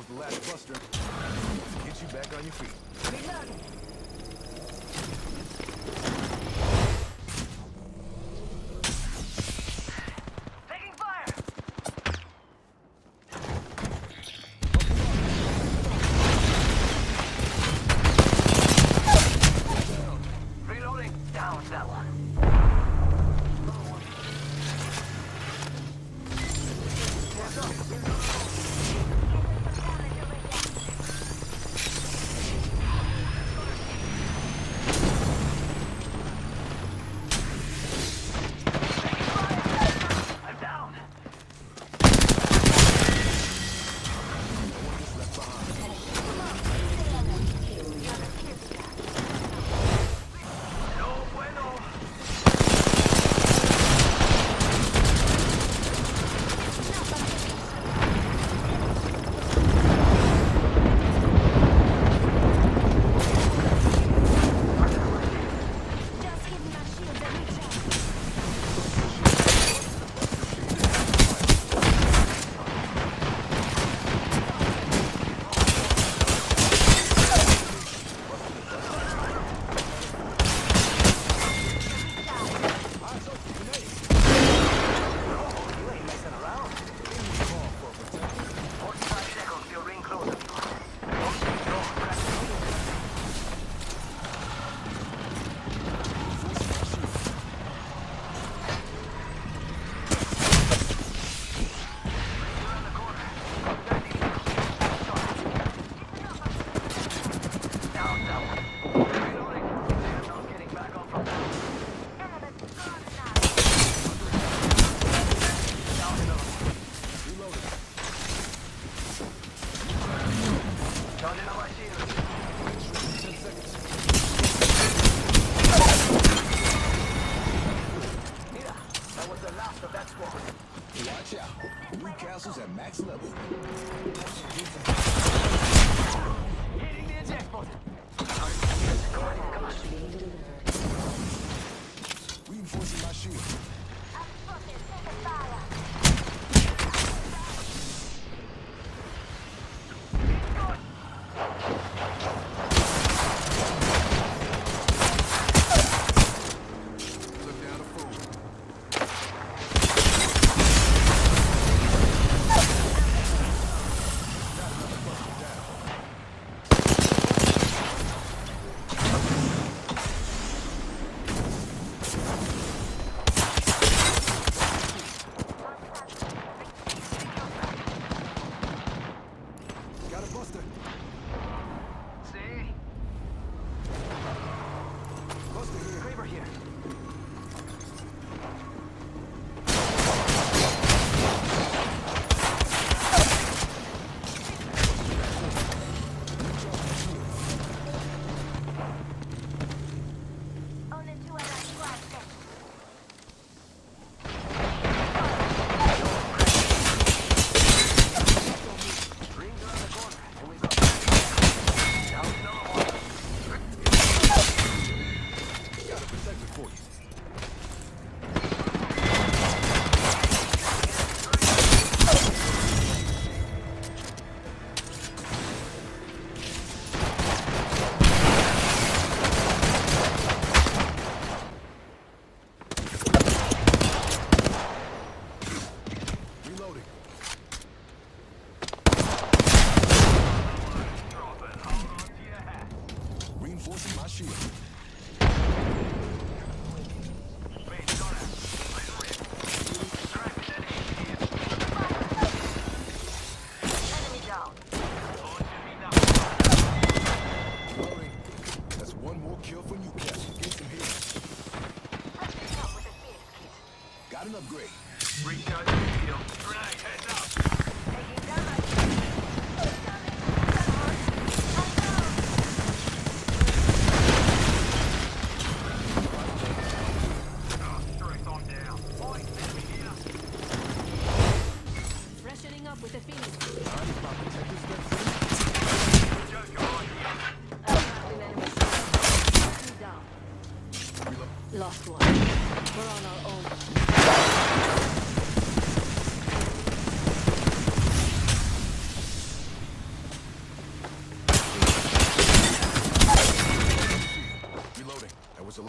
was the last buster. Get you back on your feet. Reloading. Taking fire. Reloading. Down that one. Watch out. Newcastle's at max level. Hitting the eject button. Reinforcing my shield. Took down a fool. Got another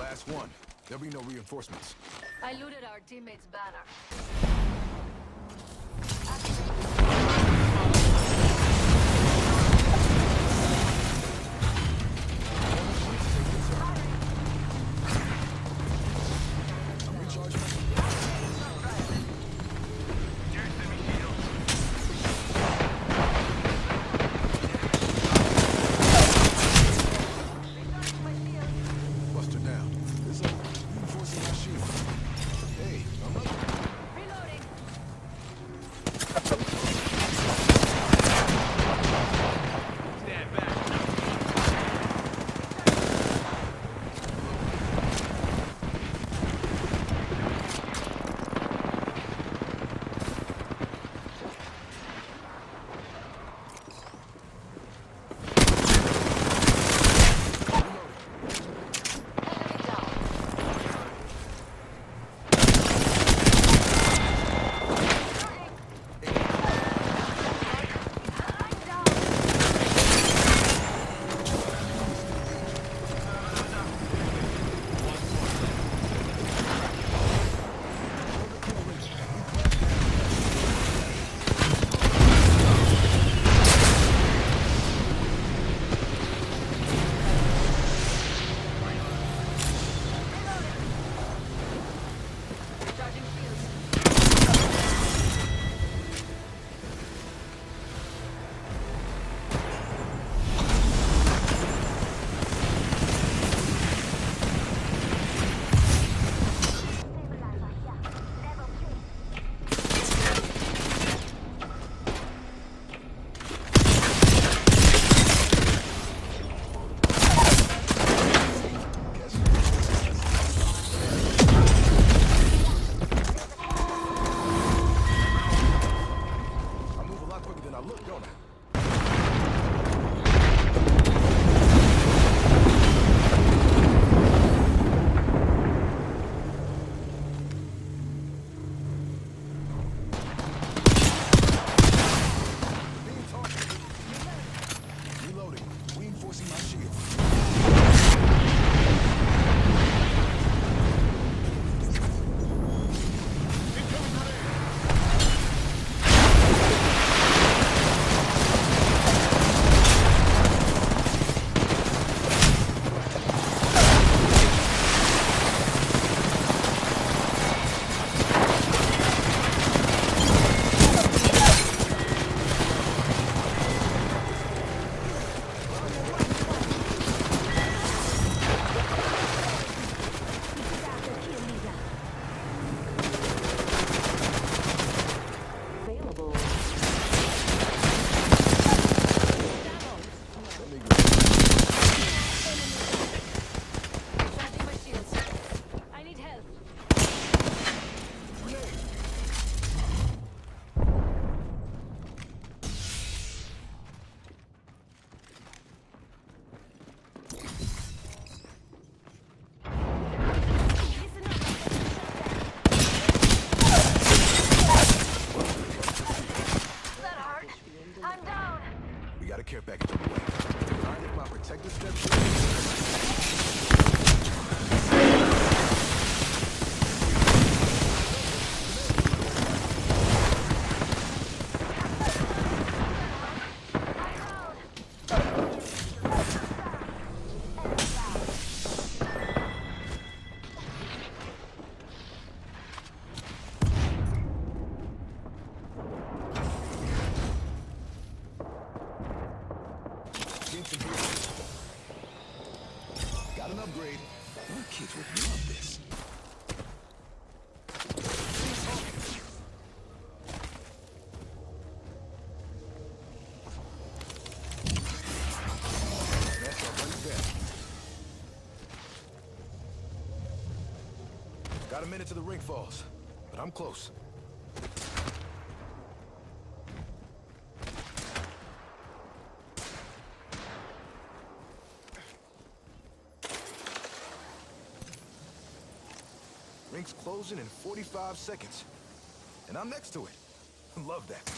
Last one. There'll be no reinforcements. I looted our teammate's banner. I'm recharging. Buster down. This over. Reinforcing my shield. Hey, I'm up. Reloading. Stand back. Enemy down. I'm down. Recharging shields. I move a lot quicker than I look, don't I? Being targeted. Reloading. Reinforcing my shield. Let me go. Recharging my shields. I need help. Grenade. Listen up. That hurt. I'm down. We got a care package on the way. Mind if my protective steps? Got an upgrade. You kids would love this. That's right there. Got a minute to the ring falls, but I'm close. Ring's closing in 45 seconds. And I'm next to it. Love that.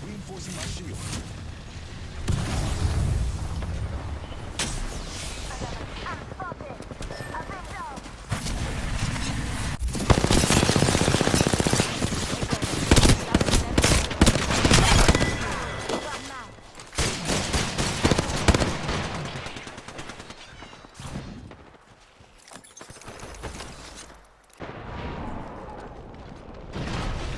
Reinforcing my shield.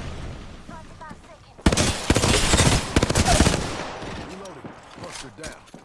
Reloading. Buster down.